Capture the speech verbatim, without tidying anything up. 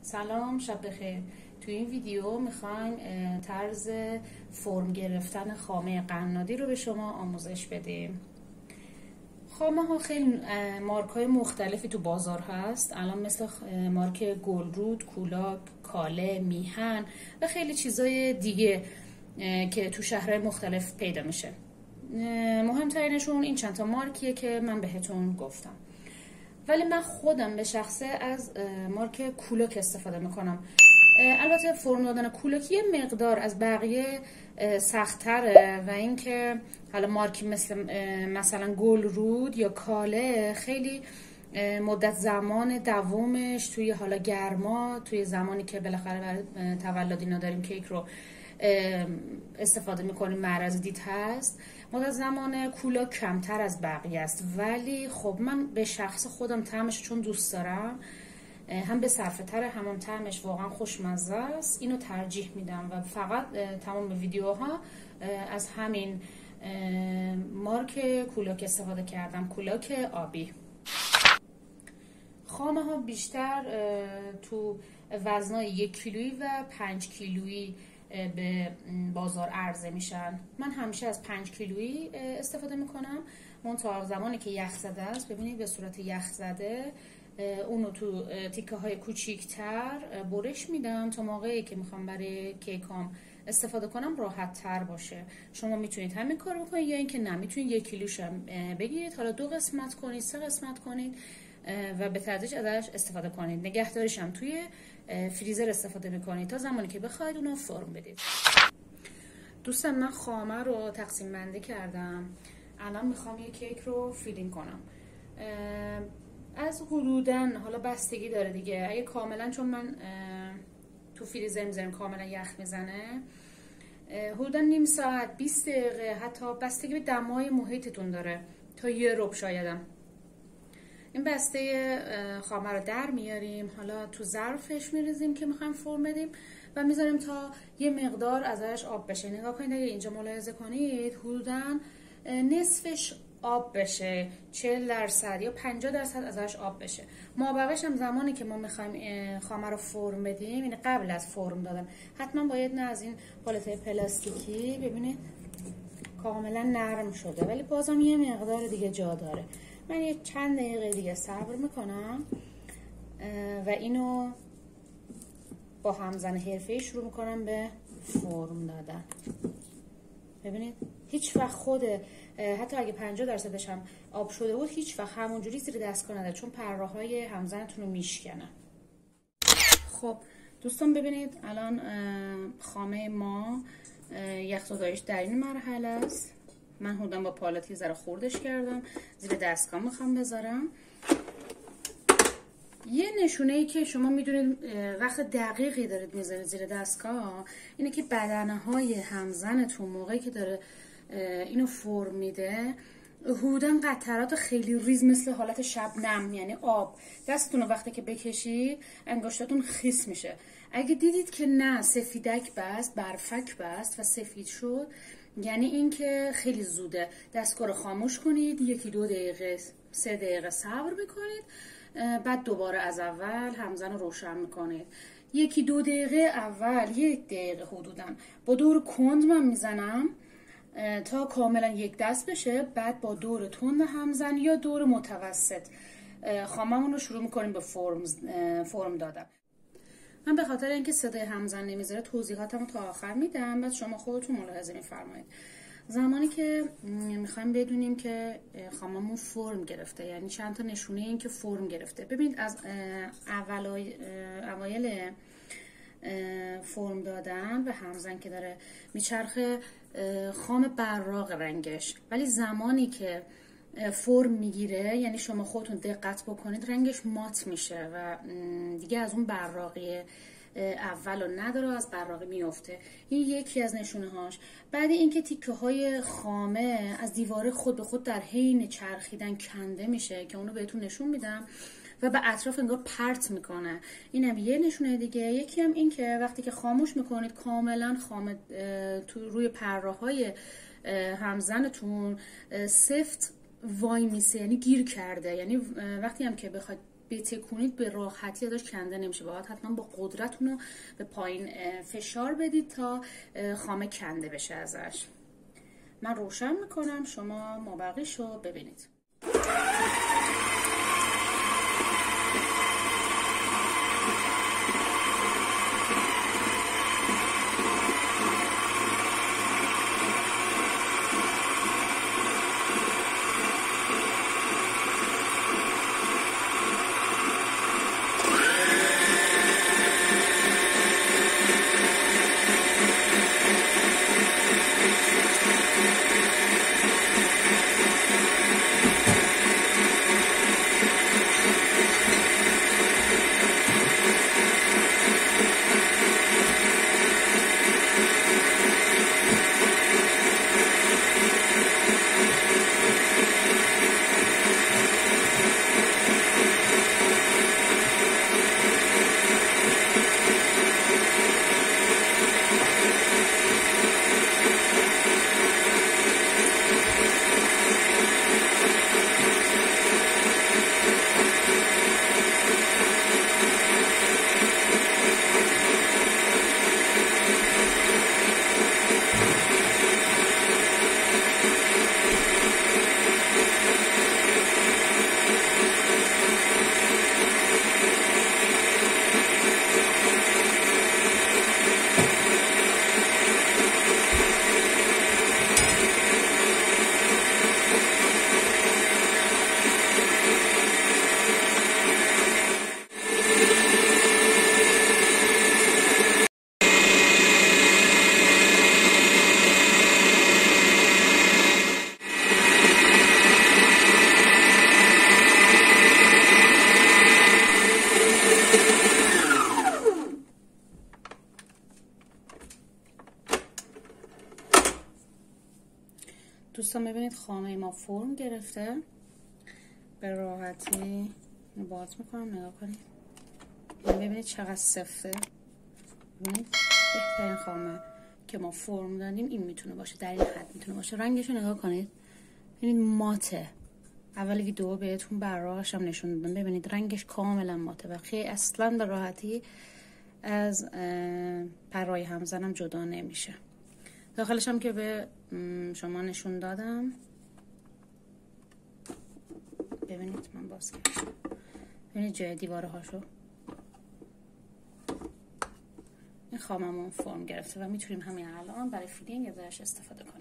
سلام، شب بخیر. توی این ویدیو میخوایم طرز فرم گرفتن خامه قنادی رو به شما آموزش بدیم. خامه ها خیلی مارک های مختلفی تو بازار هست الان، مثل مارک گلرود، کولاک، کاله، میهن و خیلی چیزای دیگه که تو شهرهای مختلف پیدا میشه. مهمترینشون این چند تا مارکیه که من بهتون گفتم، ولی من خودم به شخصه از مارک کولاک استفاده میکنم. البته فرم دادن کولاک یه مقدار از بقیه سخت‌تره و اینکه حالا مارکی مثل مثلا گلرود یا کاله خیلی مدت زمان دوامش توی حالا گرما، توی زمانی که بالاخره برای تولد اینا داریم کیک رو استفاده میکنیم، معرض دید هست، مدت زمان کولاک کمتر از بقیه است. ولی خب من به شخص خودم طعمش چون دوست دارم، هم به صرفه تره، هم, هم طعمش واقعا خوشمزه است، اینو ترجیح میدم و فقط تمام ویدیوها از همین مارک کولاک استفاده کردم، کولاک آبی. خامه ها بیشتر تو وزنای یک کیلویی و پنج کیلویی به بازار عرضه میشن. من همیشه از پنج کیلویی استفاده میکنم، اون تا زمانی که یخ زده است. ببینید به صورت یخ زده اونو تو تیکه های کوچیکتر برش میدم تا موقعی که میخوام برای کیکام استفاده کنم راحت تر باشه. شما میتونید همین کار بکنید یا اینکه نه، میتونید یک کیلوش بگیرید، حالا دو قسمت کنید، سه قسمت کنید و به تدریج ازش استفاده کنید. نگهداریش هم توی فریزر استفاده میکنید تا زمانی که بخواید اونو فرم بدید. دوستان من خامه رو تقسیم بندی کردم، الان میخوام یه کیک رو فیلینگ کنم. از حدوداً، حالا بستگی داره دیگه، اگه کاملا، چون من تو فریزر میذارم کاملا یخ میزنه، حدوداً نیم ساعت، بیست دقیقه، حتی بستگی به دمای محیطتون داره، تا یه ربع شایدم. این بسته خامه رو در میاریم، حالا تو ظرفش میریزیم که میخوایم فرم بدیم و میذاریم تا یه مقدار ازش آب بشه. نگاه کنید، اگه اینجا ملاحظه کنید حدوداً نصفش آب بشه، چهل درصد یا پنجاه درصد ازش آب بشه. مابقیش هم زمانی که ما میخوایم خامه رو فرم بدیم، یعنی قبل از فرم دادن، حتما باید نه از این پالت‌های پلاستیکی، ببینید کاملا نرم شده ولی بازم یه مقدار دیگه جا داره. من یه چند دقیقه دیگه صبر میکنم و اینو با همزن حرفه‌ای شروع میکنم به فرم دادن. ببینید هیچ وقت خود، حتی اگه پنجاه درصدش هم آب شده بود، هیچ وقت همونجوری زیر دستگاه نده، چون پره‌های همزنتون رو میشکنه. خب دوستان ببینید الان خامه ما یخزداییش در این مرحله است. من حدوداً با پالتی ذره خوردش کردم، زیر دستگاه میخوام بذارم. یه نشونه ای که شما میدونید وقت دقیقی دارید میذارید زیر دستگاه اینه که بدنه های همزنتون موقعی که داره اینو فرم میده حدوداً قطرات خیلی ریز مثل حالت شبنم، یعنی آب، دستتون رو وقتی که بکشید انگشتاتون خیس میشه. اگه دیدید که نه سفیدک بست، برفک بست و سفید شد، یعنی این که خیلی زوده. دستگاه رو خاموش کنید، یکی دو دقیقه، سه دقیقه صبر بکنید، بعد دوباره از اول همزن رو روشن میکنید. یکی دو دقیقه اول، یک دقیقه حدوداً با دور کند من میزنم تا کاملا یک دست بشه، بعد با دور تند همزن یا دور متوسط خاممون رو شروع میکنیم به فرم فرم دادن. من به خاطر اینکه صدای همزن نمیذاره توضیحاتمو تا آخر میدم، بعد شما خودتون ملاحظه میفرمایید. زمانی که میخوایم بدونیم که خاممون فرم گرفته، یعنی چند تا نشونه این که فرم گرفته. ببینید از اوایل فرم دادن و همزن که داره میچرخه خام براق رنگش، ولی زمانی که فرم میگیره، یعنی شما خودتون دقت بکنید، رنگش مات میشه و دیگه از اون براقی اول رو نداره، از براقی میفته. این یکی از نشونه هاش. بعد اینکه تیکه های خامه از دیواره خود به خود در حین چرخیدن کنده میشه که اونو بهتون نشون میدم و به اطراف انگار پرت میکنه، اینم یه نشونه دیگه. یکی هم این که وقتی که خاموش میکنید کاملا خامه تو روی پره‌های همزنتون سفت وای میسه، یعنی گیر کرده. یعنی وقتی هم که بخواید بتکونید به راحتی ازش کنده نمیشه، باید حتما با قدرتون رو به پایین فشار بدید تا خامه کنده بشه ازش. من روشن میکنم، شما مابقیش رو ببینید. دوستان ببینید خامه ما فرم گرفته، به راحتی باز میکنم، نگاه کنید. ببینید چقدر سفته. ببینید بهترین خامه که ما فرم دادیم این میتونه باشه، در این حد میتونه باشه. رنگش رو نگاه کنید، ببینید ماته. اول ویدیو بهتون براش هم نشون دادم، ببینید رنگش کاملا ماته و خیلی اصلا به راحتی از پرهای همزنم جدا نمیشه. داخلش هم که به شما نشون دادم، ببینید من باز کردم، ببینید جای دیواره هاشو. این خاممون فرم گرفته و میتونیم همین الان برای فیلینگ ازش استفاده کنیم.